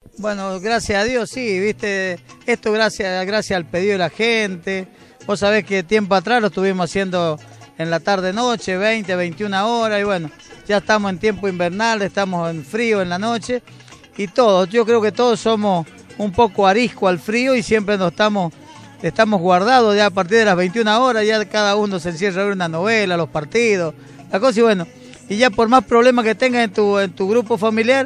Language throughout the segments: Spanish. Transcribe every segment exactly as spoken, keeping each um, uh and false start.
Bueno, gracias a Dios, sí, viste, esto gracias, gracias al pedido de la gente. Vos sabés que tiempo atrás lo estuvimos haciendo en la tarde-noche, veinte, veintiuna horas, y bueno, ya estamos en tiempo invernal, estamos en frío en la noche, y todos, yo creo que todos somos un poco arisco al frío y siempre nos estamos, estamos guardados ya a partir de las veintiuna horas, ya cada uno se encierra a ver una novela, los partidos, la cosa, y bueno, y ya por más problemas que tengas en tu, en tu grupo familiar,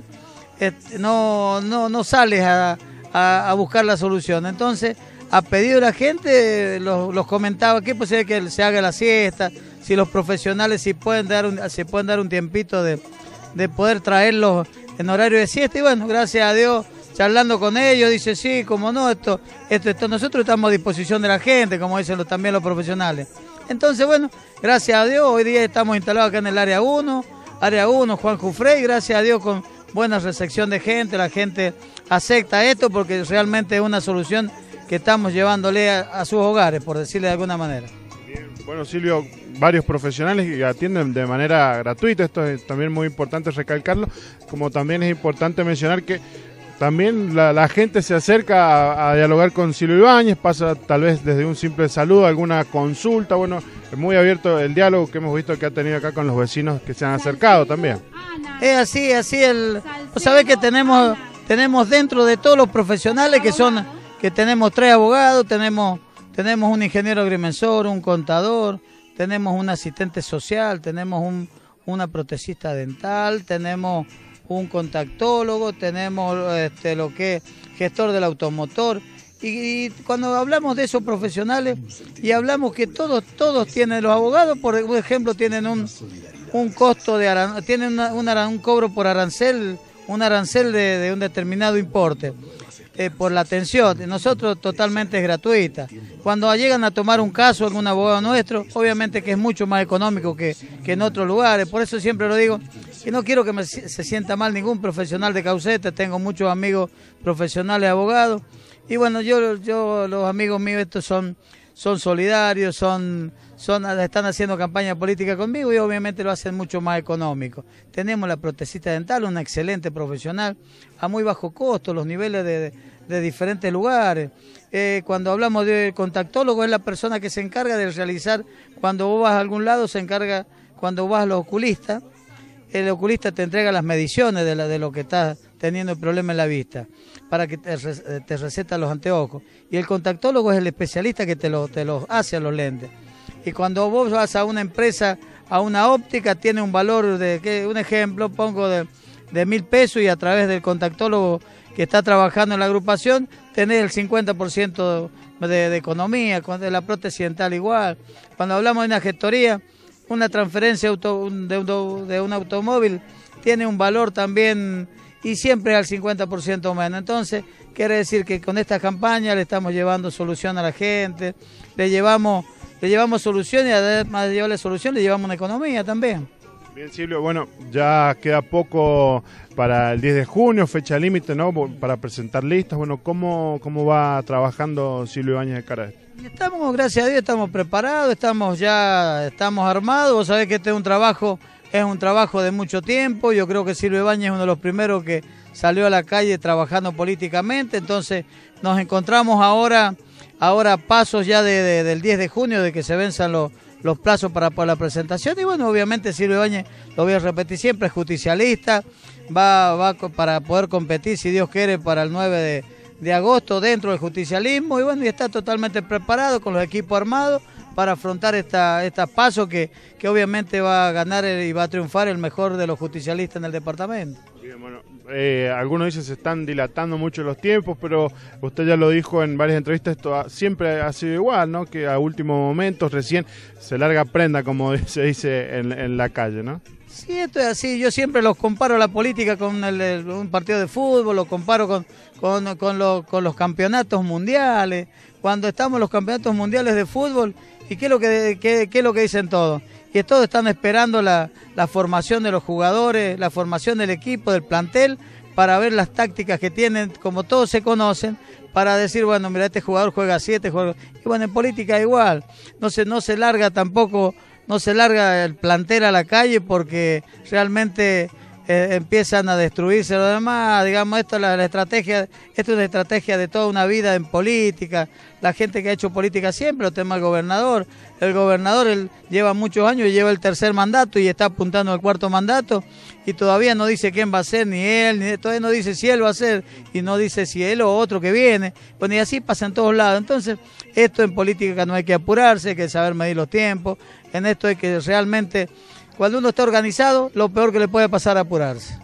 no, no, no sales a, a, a buscar la solución. Entonces, a pedido de la gente, los, los comentaba que pues que se haga la siesta, si los profesionales si pueden dar un, se pueden dar un tiempito de, de poder traerlos en horario de siesta. Y bueno, gracias a Dios, charlando con ellos, dice sí, como no, esto, esto, esto, nosotros estamos a disposición de la gente, como dicen los, también los profesionales. Entonces, bueno, gracias a Dios, hoy día estamos instalados acá en el área uno, área uno, Juan Jufrey, gracias a Dios con buena recepción de gente, la gente acepta esto porque realmente es una solución que estamos llevándole a, a sus hogares, por decirle de alguna manera. Bien. Bueno, Silvio, varios profesionales que atienden de manera gratuita, esto es también muy importante recalcarlo, como también es importante mencionar que también la, la gente se acerca a, a dialogar con Silvio Ibáñez, pasa tal vez desde un simple saludo, alguna consulta, bueno, es muy abierto el diálogo que hemos visto que ha tenido acá con los vecinos que se han acercado también. Es así, así el, vos sabés que tenemos, tenemos dentro de todos los profesionales que son, que tenemos tres abogados, tenemos, tenemos un ingeniero agrimensor, un contador, tenemos un asistente social, tenemos un, una protecista dental, tenemos un contactólogo, tenemos este, lo que es gestor del automotor. Y, y cuando hablamos de esos profesionales y hablamos que todos todos tienen, los abogados, por ejemplo, tienen un, un costo de aran, tienen una, una, un cobro por arancel, un arancel de, de un determinado importe. Eh, por la atención, nosotros totalmente es gratuita. Cuando llegan a tomar un caso algún abogado nuestro, obviamente que es mucho más económico que, que en otros lugares, por eso siempre lo digo, y no quiero que me, se sienta mal ningún profesional de Caucete, tengo muchos amigos profesionales abogados, y bueno, yo, yo los amigos míos estos son, son solidarios, son, son, están haciendo campaña política conmigo y obviamente lo hacen mucho más económico. Tenemos la protecista dental, una excelente profesional, a muy bajo costo, los niveles de, de, de diferentes lugares. Eh, cuando hablamos de contactólogo, es la persona que se encarga de realizar, cuando vos vas a algún lado, se encarga, cuando vas a los oculistas, el oculista te entrega las mediciones de, la, de lo que estás teniendo el problema en la vista, para que te, te receta los anteojos. Y el contactólogo es el especialista que te lo, te lo hace a los lentes. Y cuando vos vas a una empresa, a una óptica, tiene un valor de, ¿qué? Un ejemplo, pongo de, de mil pesos y a través del contactólogo que está trabajando en la agrupación, tenés el cincuenta por ciento de, de economía, de la prótesis dental igual. Cuando hablamos de una gestoría, una transferencia auto, de, un, de un automóvil tiene un valor también y siempre al cincuenta por ciento menos. Entonces, quiere decir que con esta campaña le estamos llevando solución a la gente, le llevamos, le llevamos solución y además de llevarle solución le llevamos una economía también. Bien, Silvio, bueno, ya queda poco para el diez de junio, fecha límite, ¿no? Para presentar listas. Bueno, ¿cómo, cómo va trabajando Silvio Ibáñez de cara a esto? Estamos, gracias a Dios, estamos preparados, estamos ya, estamos armados. Vos sabés que este es un trabajo, es un trabajo de mucho tiempo. Yo creo que Silvio Ibáñez es uno de los primeros que salió a la calle trabajando políticamente. Entonces, nos encontramos ahora, ahora pasos ya de, de, del diez de junio, de que se venzan los los plazos para, para la presentación. Y bueno, obviamente Silvio Ibáñez, lo voy a repetir siempre, es justicialista, va, va para poder competir, si Dios quiere, para el nueve de, de agosto dentro del justicialismo. Y bueno, y está totalmente preparado con los equipos armados para afrontar esta, esta paso que, que obviamente va a ganar y va a triunfar el mejor de los justicialistas en el departamento. Bien, bueno, eh, algunos dicen se están dilatando mucho los tiempos, pero usted ya lo dijo en varias entrevistas, esto ha, siempre ha sido igual, ¿no? Que a últimos momentos recién se larga prenda, como se dice en, en la calle, ¿no? Sí, esto es así. Yo siempre los comparo la política con el, el, un partido de fútbol, lo comparo con, con, con, lo, con los campeonatos mundiales. Cuando estamos en los campeonatos mundiales de fútbol, ¿y qué es lo que, qué, qué es lo que dicen todos? Que todos están esperando la, la formación de los jugadores, la formación del equipo, del plantel, para ver las tácticas que tienen, como todos se conocen, para decir, bueno, mira, este jugador juega así, este jugador... Y bueno, en política igual, no se, no se larga tampoco, no se larga el plantel a la calle porque realmente eh, empiezan a destruirse lo demás, digamos, esto es la, la estrategia, esto es una estrategia de toda una vida en política, la gente que ha hecho política siempre, lo tema el gobernador, el gobernador él lleva muchos años y lleva el tercer mandato y está apuntando al cuarto mandato y todavía no dice quién va a ser, ni él, ni todavía no dice si él va a ser y no dice si él o otro que viene, bueno y así pasa en todos lados, entonces esto en política no hay que apurarse, hay que saber medir los tiempos, en esto hay que realmente, cuando uno está organizado, lo peor que le puede pasar es apurarse.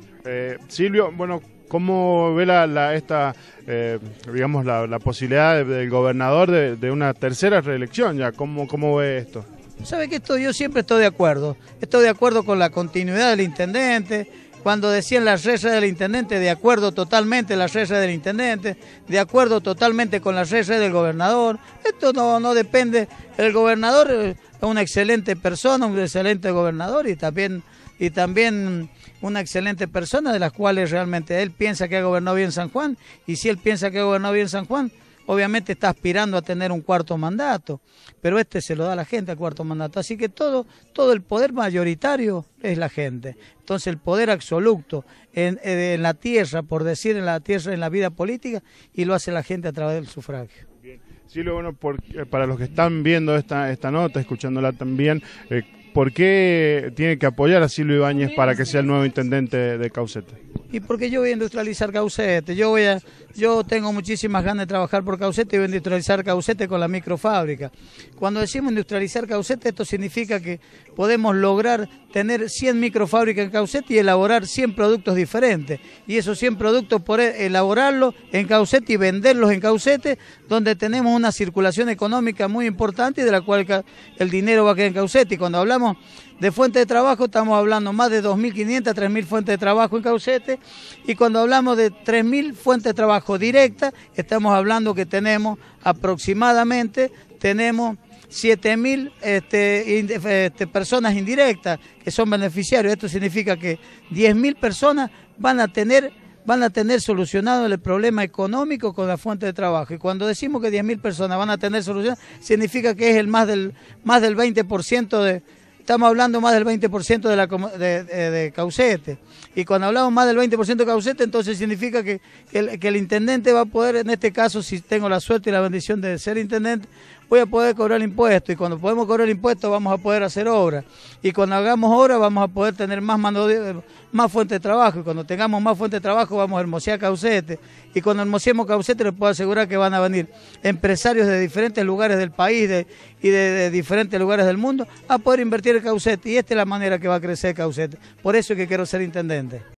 Eh, Silvio, bueno, ¿cómo ve la, la esta, eh, digamos, la, la posibilidad de, del gobernador de, de una tercera reelección ya? ¿Cómo, cómo ve esto? ¿Sabe que esto yo siempre estoy de acuerdo? Estoy de acuerdo con la continuidad del intendente. Cuando decían las reglas del intendente, de acuerdo totalmente las reglas del intendente, de acuerdo totalmente con las reglas del gobernador. Esto no, no depende, el gobernador es una excelente persona, un excelente gobernador y también, y también una excelente persona de las cuales realmente él piensa que ha gobernado bien San Juan y si él piensa que ha gobernado bien San Juan, obviamente está aspirando a tener un cuarto mandato, pero este se lo da a la gente al cuarto mandato, así que todo, todo el poder mayoritario es la gente. Entonces el poder absoluto en, en la tierra, por decir en la tierra, en la vida política, y lo hace la gente a través del sufragio. Bien. Sí, lo bueno, por, para los que están viendo esta, esta nota, escuchándola también, eh, ¿por qué tiene que apoyar a Silvio Ibáñez para que sea el nuevo intendente de Caucete? Y porque yo voy a industrializar Caucete, yo voy a, yo tengo muchísimas ganas de trabajar por Caucete y voy a industrializar Caucete con la microfábrica. Cuando decimos industrializar Caucete, esto significa que podemos lograr tener cien microfábricas en Caucete y elaborar cien productos diferentes. Y esos cien productos poder elaborarlos en Caucete y venderlos en Caucete, donde tenemos una circulación económica muy importante y de la cual el dinero va a quedar en Caucete. Y cuando hablamos de fuentes de trabajo, estamos hablando más de dos mil quinientas, tres mil fuentes de trabajo en Caucete, y cuando hablamos de tres mil fuentes de trabajo directas, estamos hablando que tenemos aproximadamente, tenemos siete mil este, este, personas indirectas que son beneficiarios. Esto significa que diez mil personas van a tener van a tener solucionado el problema económico con la fuente de trabajo. Y cuando decimos que diez mil personas van a tener solucionado, significa que es el más del, más del veinte por ciento de... Estamos hablando más del veinte por ciento de, la, de, de, de Caucete. Y cuando hablamos más del veinte por ciento de Caucete, entonces significa que, que, el, que el intendente va a poder, en este caso, si tengo la suerte y la bendición de ser intendente, voy a poder cobrar impuestos. Y cuando podemos cobrar impuestos, vamos a poder hacer obras. Y cuando hagamos obras, vamos a poder tener más, mano de, más fuentes de trabajo. Y cuando tengamos más fuentes de trabajo, vamos a hermosear Caucete. Y cuando hermoseemos Caucete, les puedo asegurar que van a venir empresarios de diferentes lugares del país de, y de, de diferentes lugares del mundo a poder invertir en Caucete. Y esta es la manera que va a crecer Caucete. Por eso es que quiero ser intendente.